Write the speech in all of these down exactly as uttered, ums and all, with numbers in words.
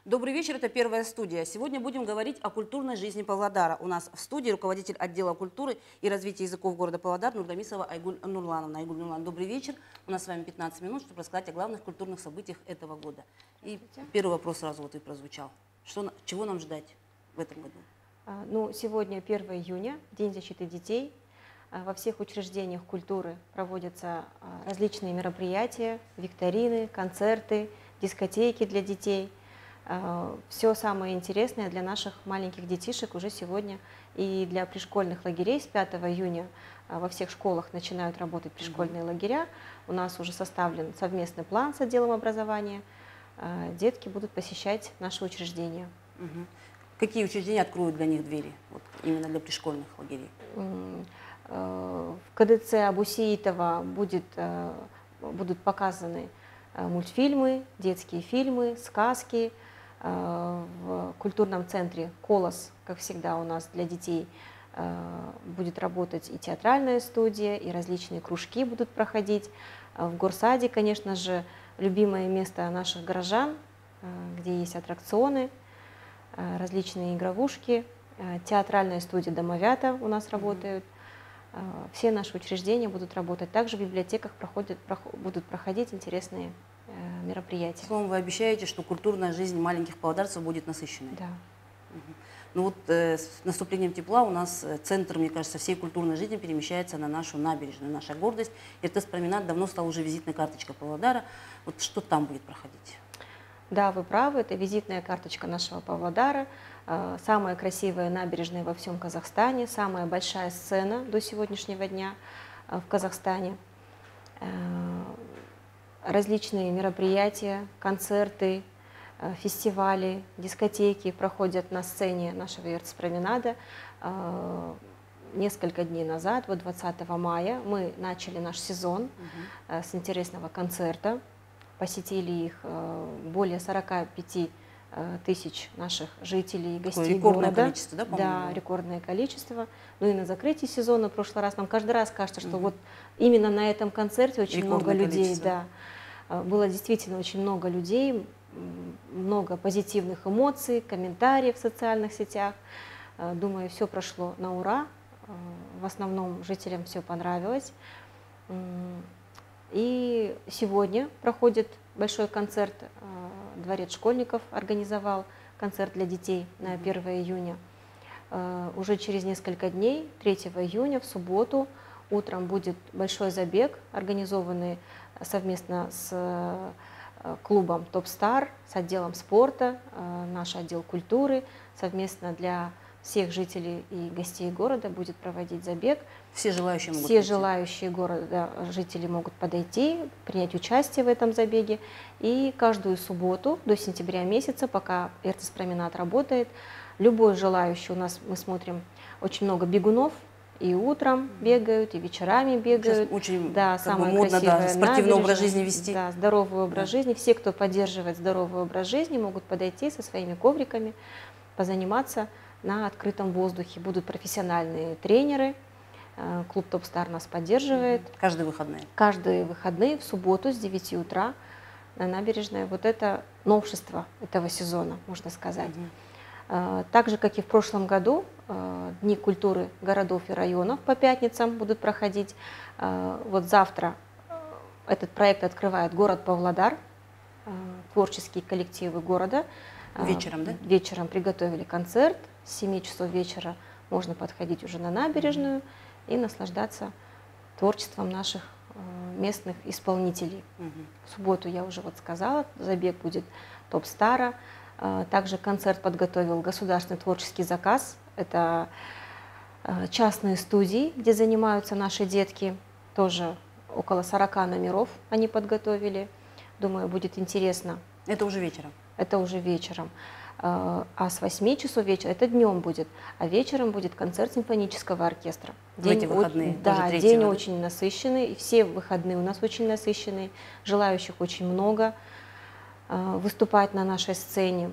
Добрый вечер, это «Первая студия». Сегодня будем говорить о культурной жизни Павлодара. У нас в студии руководитель отдела культуры и развития языков города Павлодар Нургамисова Айгуль Нурлановна. Айгуль Нурлановна, добрый вечер. У нас с вами пятнадцать минут, чтобы рассказать о главных культурных событиях этого года. И первый вопрос сразу вот и прозвучал. Что, чего нам ждать в этом году? А, ну, сегодня первое июня, День защиты детей. А, во всех учреждениях культуры проводятся а, различные мероприятия, викторины, концерты, дискотеки для детей. Все самое интересное для наших маленьких детишек уже сегодня и для пришкольных лагерей с пятого июня во всех школах начинают работать пришкольные лагеря. У нас уже составлен совместный план с отделом образования. Детки будут посещать наши учреждения. Угу. Какие учреждения откроют для них двери, вот, именно для пришкольных лагерей? В КДЦ Абусеитова будет, будут показаны мультфильмы, детские фильмы, сказки. В культурном центре «Колос», как всегда у нас для детей, будет работать и театральная студия, и различные кружки будут проходить. В Горсаде, конечно же, любимое место наших горожан, где есть аттракционы, различные игровушки, театральная студия «Домовята» у нас работают. Все наши учреждения будут работать. Также в библиотеках проходят, будут проходить интересные мероприятия. Словом, вы обещаете, что культурная жизнь маленьких павлодарцев будет насыщенной? Да. Угу. Ну вот э, с наступлением тепла у нас центр, мне кажется, всей культурной жизни перемещается на нашу набережную, наша гордость. РТС-променад давно стал уже визитной карточкой Павлодара. Вот что там будет проходить? Да, вы правы, это визитная карточка нашего Павлодара. Самая красивая набережная во всем Казахстане, самая большая сцена до сегодняшнего дня в Казахстане. Различные мероприятия, концерты, фестивали, дискотеки проходят на сцене нашего РТС-променада. Несколько дней назад, вот двадцатого мая, мы начали наш сезон угу. с интересного концерта. Посетили их более сорока пяти тысяч наших жителей и гостей рекордное города. Количество, да, да, рекордное количество. Ну и на закрытии сезона в прошлый раз нам каждый раз кажется, что угу. вот именно на этом концерте очень рекордное много людей. Да, было действительно очень много людей, много позитивных эмоций, комментариев в социальных сетях. Думаю, все прошло на ура. В основном жителям все понравилось. И сегодня проходит большой концерт. Дворец школьников организовал концерт для детей на первое июня. Уже через несколько дней, третьего июня, в субботу, утром будет большой забег, организованный совместно с клубом «Топ Стар», с отделом спорта, наш отдел культуры, совместно для всех жителей и гостей города будет проводить забег. Все желающие могут Все прийти. желающие города, жители могут подойти, принять участие в этом забеге. И каждую субботу до сентября месяца, пока РТС-променад работает, любой желающий, у нас мы смотрим очень много бегунов, и утром бегают, и вечерами бегают. Сейчас очень да, самое модно, да, спортивный образ жизни вести. Да, здоровый образ да. жизни. Все, кто поддерживает здоровый образ жизни, могут подойти со своими ковриками, позаниматься на открытом воздухе. Будут профессиональные тренеры. Клуб «Топ Стар» нас поддерживает. Каждые выходные? Каждые выходные в субботу с девяти утра на набережной. Вот это новшество этого сезона, можно сказать. Угу. Так же, как и в прошлом году, Дни культуры городов и районов по пятницам будут проходить. Вот завтра этот проект открывает город Павлодар, творческие коллективы города. Вечером, да? Вечером приготовили концерт. С семи часов вечера можно подходить уже на набережную и наслаждаться творчеством наших местных исполнителей. Угу. В субботу я уже вот сказала, забег будет «Топ Стара». Также концерт подготовил государственный творческий заказ. Это частные студии, где занимаются наши детки. Тоже около сорока номеров они подготовили. Думаю, будет интересно. Это уже вечером? Это уже вечером. А с восьми часов вечера, это днем будет, а вечером будет концерт симфонического оркестра. День, эти выходные? Очень, да, день очень насыщенный, и все выходные у нас очень насыщенные, желающих очень много выступать на нашей сцене.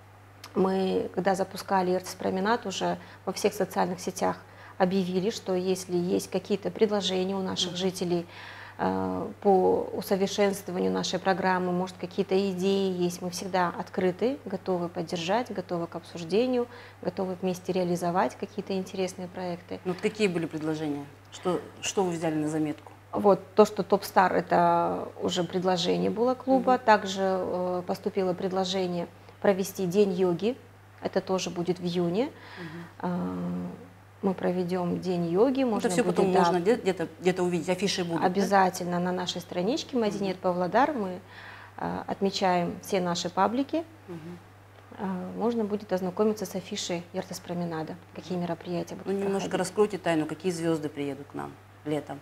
Мы, когда запускали РТС-променад, уже во всех социальных сетях объявили, что если есть какие-то предложения у наших mm-hmm. жителей, э, по усовершенствованию нашей программы, может, какие-то идеи есть, мы всегда открыты, готовы поддержать, готовы к обсуждению, готовы вместе реализовать какие-то интересные проекты. Ну, вот какие были предложения? Что, что вы взяли на заметку? Вот то, что Топ-Стар, это уже предложение было клуба. Мгм. Также э, поступило предложение провести День йоги. Это тоже будет в июне. Э, мы проведем День йоги. Можно Это все будет, потом да, можно где- где-то где увидеть, афиши будут, да? обязательно на нашей страничке Мадинет Павлодар мы э, отмечаем все наши паблики. Мгм. Э, можно будет ознакомиться с афишей Ертас-променада, какие мероприятия Ну, будут немножко проходить. раскройте тайну, какие звезды приедут к нам летом.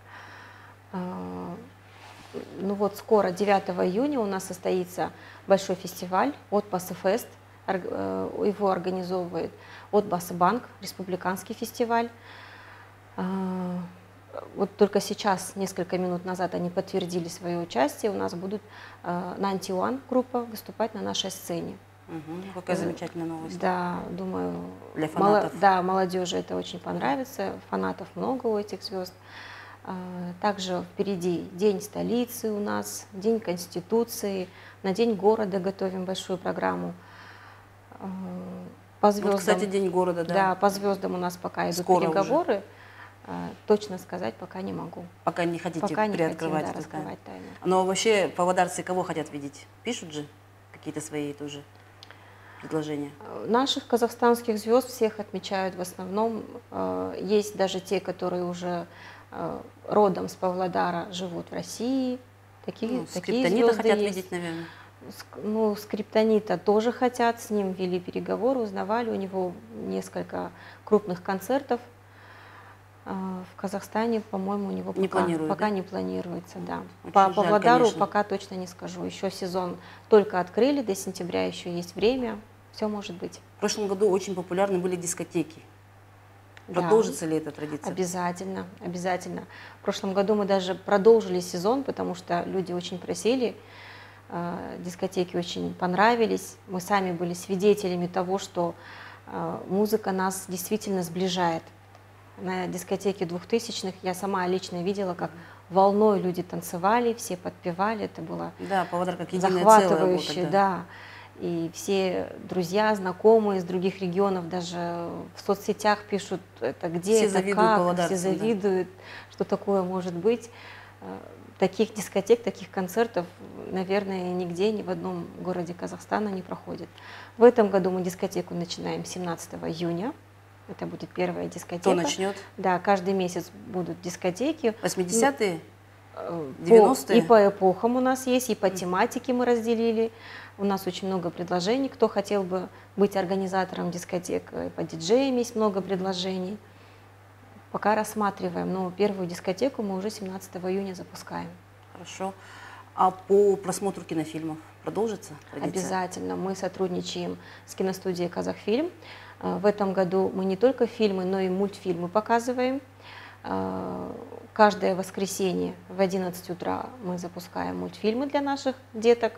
А, Ну вот скоро, девятого июня, у нас состоится большой фестиваль от Басфест. Его организовывает от Басбанк, республиканский фестиваль. А, Вот только сейчас, несколько минут назад, они подтвердили свое участие. У нас будут Нанти Уан группа выступать на нашей сцене. Мгм. Какая Э, замечательная новость. Да, думаю, Для мало- фанатов. да, молодежи это очень понравится, фанатов много у этих звезд. А, Также впереди День столицы у нас, День Конституции, на День города готовим большую программу. А, По звездам, Вот, кстати, День города, да. да, по звездам у нас пока идут Скоро уже. переговоры. А, Точно сказать пока не могу. Пока не хотите Пока не хотим, приоткрывать да, эту тайну. раскрывать тайну. Но вообще павлодарцы кого хотят видеть? Пишут же какие-то свои тоже предложения? Наших казахстанских звезд всех отмечают в основном. э, Есть даже те, которые уже э, родом с Павлодара живут в России. Такие, Ну, такие скриптонита звезды хотят есть. видеть, наверное. Ск- Ну, Скриптонита тоже хотят, с ним вели переговоры, узнавали, у него несколько крупных концертов. А, В Казахстане, по-моему, у него Не пока, планирует, пока да? не планируется, да. Очень По жаль, Павлодару конечно. пока точно не скажу. Еще сезон только открыли, до сентября еще есть время, все может быть. В прошлом году очень популярны были дискотеки. Да. Продолжится ли эта традиция? Обязательно, обязательно. В прошлом году мы даже продолжили сезон, потому что люди очень просили, э, дискотеки очень понравились. Мы сами были свидетелями того, что э, музыка нас действительно сближает. На дискотеке двухтысячных я сама лично видела, как волной люди танцевали, все подпевали. Это было Да, Павлодар как единое целое был захватывающе, тогда. да. И все друзья, знакомые из других регионов даже в соцсетях пишут, это где, Все это завидуют как, все павлодарцам, да. завидуют, что такое может быть. Э, Таких дискотек, таких концертов, наверное, нигде, ни в одном городе Казахстана не проходит. В этом году мы дискотеку начинаем семнадцатого июня. Это будет первая дискотека. Кто начнет? Да, каждый месяц будут дискотеки. восьмидесятые? Э, девяностые? по- И по эпохам у нас есть, и по тематике мы разделили. У нас очень много предложений. Кто хотел бы быть организатором дискотек, и по диджеям есть много предложений. Пока рассматриваем, но первую дискотеку мы уже семнадцатого июня запускаем. Хорошо. А по просмотру кинофильмов продолжится традиция? Обязательно. Мы сотрудничаем с киностудией «Казахфильм». Э, В этом году мы не только фильмы, но и мультфильмы показываем. Э, Каждое воскресенье в одиннадцать утра мы запускаем мультфильмы для наших деток.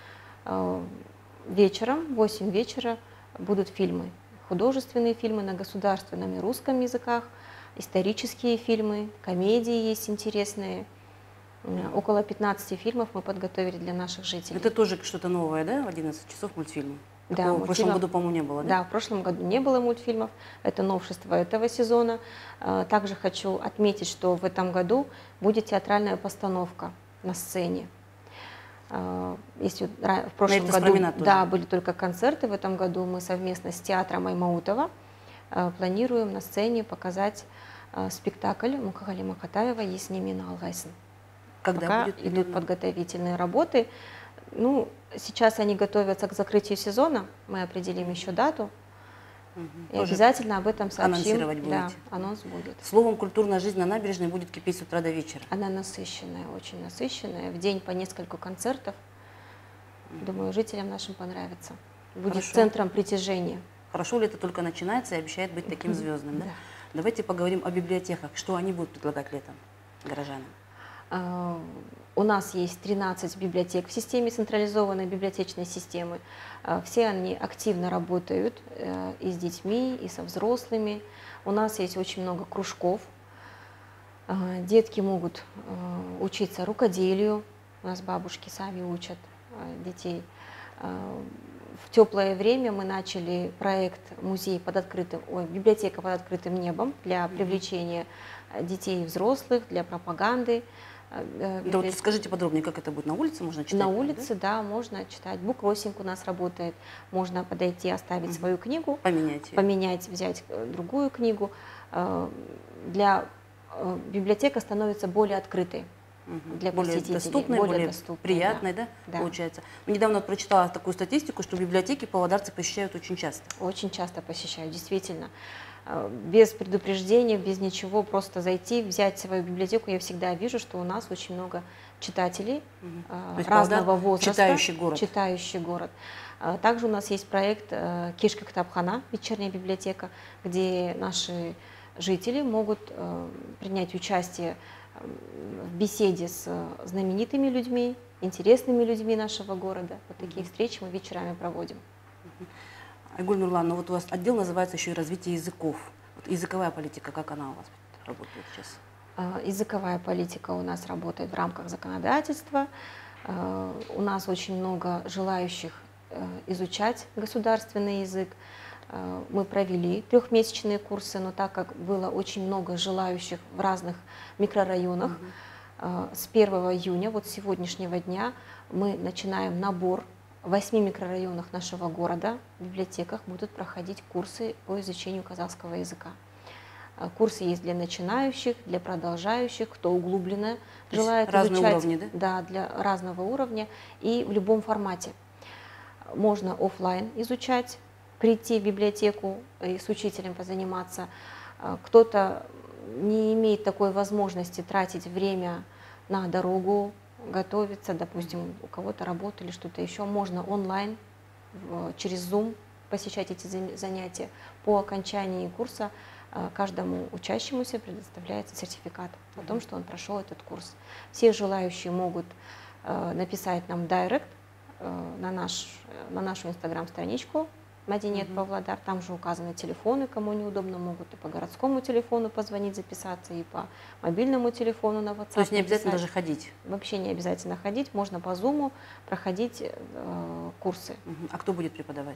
Э, Вечером, в восемь вечера, будут фильмы. Художественные фильмы на государственном и русском языках, исторические фильмы, комедии есть интересные. Э, Около пятнадцати фильмов мы подготовили для наших жителей. Это тоже что-то новое, да, в одиннадцать часов мультфильм? Да, Такого в прошлом мультфильмов- году, по-моему, не было, да? Да, в прошлом году не было мультфильмов, это новшество этого сезона. Э, Также хочу отметить, что в этом году будет театральная постановка на сцене. Э, Если ра- в прошлом Эртес году Променад тоже. да, были только концерты, в этом году мы совместно с театром Аймаутова э, планируем на сцене показать э, спектакль Мукагали Макатаева «Еснимина Алгайсын». Когда Пока будет идут примерно? подготовительные работы. Ну, сейчас они готовятся к закрытию сезона, мы определим еще дату. Мгм. И Тоже обязательно об этом сообщим. анонсировать Да, будете? анонс будет. Словом, культурная жизнь на набережной будет кипеть с утра до вечера. Она насыщенная, очень насыщенная. В день по нескольку концертов. Думаю, жителям нашим понравится. Будет Хорошо. центром притяжения. Хорошо ли это только начинается и обещает быть таким звездным, да? Да. Давайте поговорим о библиотеках. Что они будут предлагать летом горожанам? А, У нас есть тринадцать библиотек в системе централизованной библиотечной системы. А, Все они активно работают э, и с детьми, и со взрослыми. У нас есть очень много кружков. А, Детки могут э, учиться рукоделию. У нас бабушки сами учат э, детей. А, В теплое время мы начали проект музей под открытым, ой, библиотека под открытым небом для привлечения э, детей и взрослых, для пропаганды. Э, э, Да вот библи- скажите подробнее, как это будет? На улице можно читать? На там, да? улице, да, можно читать. Буккроссинг у нас работает. Можно подойти, оставить Мгм. свою книгу, Поменять её. поменять, взять э, другую книгу. Э, Для э, библиотека становится более открытой Мгм. для более посетителей, доступной, более более, доступной, да. приятной, да, Да. получается. Ну, недавно вот прочитала такую статистику, что библиотеки павлодарцы посещают очень часто. Очень часто посещаю, действительно. Э, Без предупреждения, без ничего, просто зайти, взять свою библиотеку. Я всегда вижу, что у нас очень много читателей Мгм. э, То есть разного Павлодар возраста. читающий город. Читающий город. А Также у нас есть проект э, «Кишка Китапхана», вечерняя библиотека, где наши жители могут э, принять участие э, в беседе с э, знаменитыми людьми, интересными людьми нашего города. Вот такие встречи мы вечерами проводим. Айгуль Нурлан, ну вот у вас отдел называется еще и развитие языков. Вот языковая политика, как она у вас работает сейчас? А, Языковая политика у нас работает в рамках законодательства. А, У нас очень много желающих э, изучать государственный язык. А, Мы провели трехмесячные курсы, но так как было очень много желающих в разных микрорайонах, а, с первого июня, вот с сегодняшнего дня, мы начинаем набор. В восьми микрорайонах нашего города в библиотеках будут проходить курсы по изучению казахского языка. А, Курсы есть для начинающих, для продолжающих, кто углубленно То есть желает разные изучать. уровни, да? Да, для разного уровня и в любом формате. Можно оффлайн изучать, прийти в библиотеку и с учителем позаниматься. А, Кто-то не имеет такой возможности тратить время на дорогу, готовиться, допустим, у кого-то работа или что-то еще. Можно онлайн, в- через Zoom посещать эти зан- занятия. По окончании курса а, каждому учащемуся предоставляется сертификат о том, что он прошел этот курс. Все желающие могут э, написать нам директ э, на, наш, э, на нашу инстаграм-страничку Мадинет Мгм. Павлодар. Там же указаны телефоны, кому неудобно, могут и по городскому телефону позвонить, записаться, и по мобильному телефону на WhatsApp То есть не обязательно написать. даже ходить. Вообще не обязательно ходить, можно по Zoom проходить э, курсы. Мгм. А кто будет преподавать?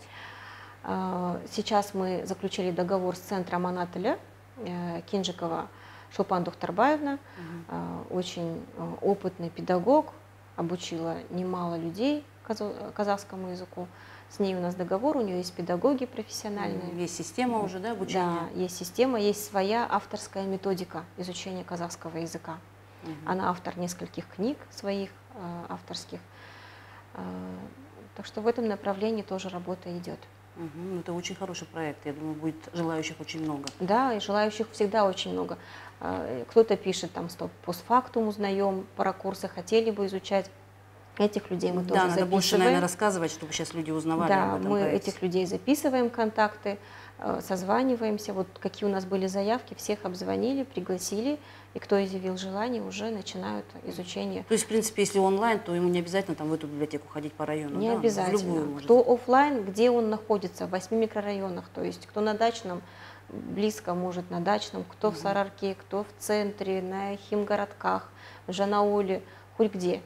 А, Сейчас мы заключили договор с центром Анатолия э, Кинжикова Шолпан Тухтарбаевна, Мгм. а, очень э, опытный педагог, обучила немало людей каза- казахскому языку. С ней у нас договор, у нее есть педагоги профессиональные. Есть система уже, да, обучения? Да, есть система, есть своя авторская методика изучения казахского языка. Мгм. Она автор нескольких книг своих э, авторских. Э, Так что в этом направлении тоже работа идет. Мгм. Ну, это очень хороший проект. Я думаю, будет желающих очень много. Да, и желающих всегда очень много. Э, Кто-то пишет там, стоп, постфактум узнаем, про курсы хотели бы изучать. Этих людей мы Да, тоже надо записываем. больше, наверное, рассказывать, чтобы сейчас люди узнавали Да, об этом мы проекте. этих людей записываем, контакты, э, созваниваемся. Вот какие у нас были заявки, всех обзвонили, пригласили, и кто изъявил желание, уже начинают изучение. То есть, в принципе, если онлайн, то ему не обязательно там в эту библиотеку ходить по району. Не да? В обязательно. любую может. Кто оффлайн, где он находится, в восьми микрорайонах, то есть кто на дачном, близко может на дачном, кто в Сарарке, кто в центре, на химгородках, в Жанауле, хоть где.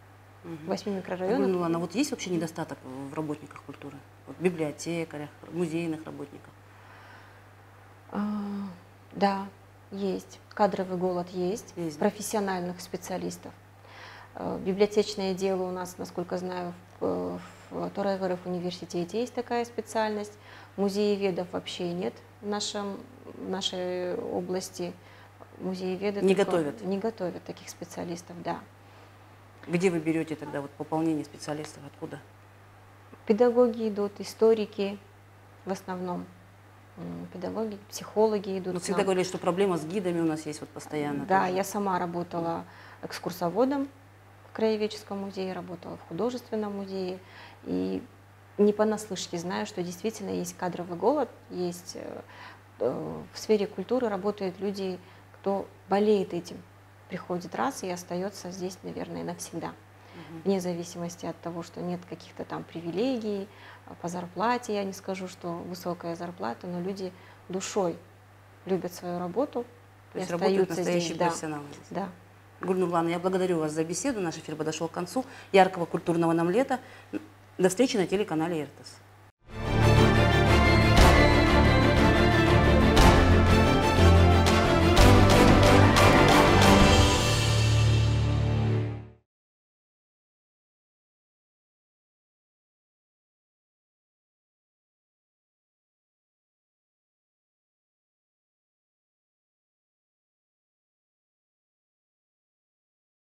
В восьми микрорайонах. Айгуль Нурлан, а вот есть вообще недостаток в работниках культуры? Вот, библиотекарях, музейных работниках? А, Да, есть. Кадровый голод есть, Есть, да? профессиональных специалистов. Э, Библиотечное дело у нас, насколько знаю, в, в ТОР-РФ университете есть такая специальность. Музееведов вообще нет в, нашем, в нашей области. Музееведы Не только готовят? Не готовят таких специалистов, да. Где вы берете тогда вот пополнение специалистов? Откуда? Педагоги идут, историки в основном. М, Педагоги, психологи идут. Ну, к всегда нам. говорили, что проблема с гидами у нас есть вот постоянно. Да, тоже. я сама работала экскурсоводом в Краеведческом музее, работала в художественном музее. И не понаслышке знаю, что действительно есть кадровый голод, есть э, э, в сфере культуры работают люди, кто болеет этим, приходит раз и остается здесь, наверное, навсегда. Мгм. Вне зависимости от того, что нет каких-то там привилегий, а по зарплате, я не скажу, что высокая зарплата, но люди душой любят свою работу. То То есть и работают остаются настоящие здесь, да. профессионалы здесь. Да. Гульнур Нурлановна, я благодарю вас за беседу. Наш эфир подошел к концу. Яркого культурного нам лета. До встречи на телеканале эр тэ эс.